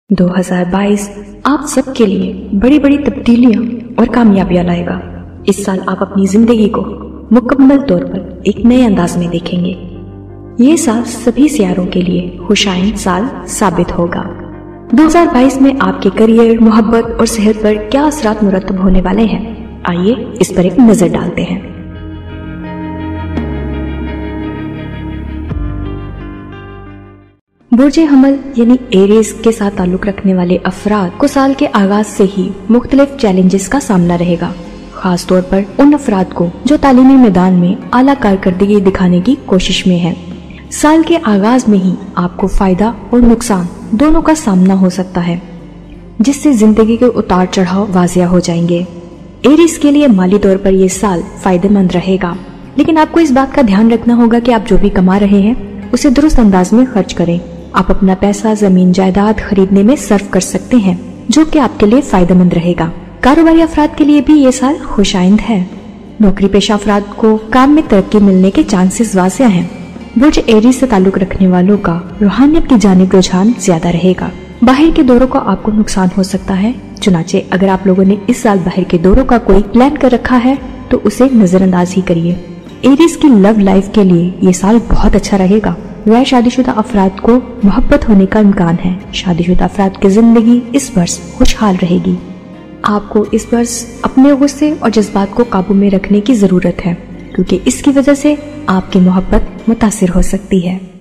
2022 आप सबके लिए बड़ी बड़ी तब्दीलियां और कामयाबियां लाएगा। इस साल आप अपनी जिंदगी को मुकम्मल तौर पर एक नए अंदाज में देखेंगे। ये साल सभी सियारों के लिए खुशाइन साल साबित होगा। 2022 में आपके करियर, मोहब्बत और सेहत पर क्या असरात मुरतब होने वाले हैं, आइए इस पर एक नजर डालते हैं। बुर्ज हमल यानी एरीज के साथ ताल्लुक रखने वाले अफराद को साल के आगाज से ही मुख्तलिफ चैलेंजेस का सामना रहेगा, खास तौर पर उन अफराद को जो तालीमी मैदान में आला कारकर्दगी दिखाने की कोशिश में हैं। साल के आगाज में ही आपको फायदा और नुकसान दोनों का सामना हो सकता है, जिससे जिंदगी के उतार चढ़ाव वाजिया हो जाएंगे। एरीज के लिए माली तौर पर ये साल फायदेमंद रहेगा, लेकिन आपको इस बात का ध्यान रखना होगा कि आप जो भी कमा रहे हैं उसे दुरुस्त अंदाज में खर्च करें। आप अपना पैसा जमीन जायदाद खरीदने में सर्व कर सकते हैं, जो कि आपके लिए फायदेमंद रहेगा। कारोबारी अफराद के लिए भी ये साल खुशाइंद है। नौकरी पेशा अफराद को काम में तरक्की मिलने के चांसेस वाज़िया हैं। बुर्ज एरीज से ताल्लुक रखने वालों का रूहानियत की जानिब रुझान ज्यादा रहेगा। बाहर के दौरों का आपको नुकसान हो सकता है, चुनाचे अगर आप लोगों ने इस साल बाहर के दौरों का कोई प्लान कर रखा है तो उसे नजरअंदाज ही करिए। एरीज की लव लाइफ के लिए ये साल बहुत अच्छा रहेगा। गैर शादीशुदा अफराद को मोहब्बत होने का इम्कान है। शादीशुदा अफराद की जिंदगी इस वर्ष खुशहाल रहेगी। आपको इस वर्ष अपने गुस्से और जज्बात को काबू में रखने की जरूरत है, क्योंकि इसकी वजह से आपकी मोहब्बत मुतासिर हो सकती है।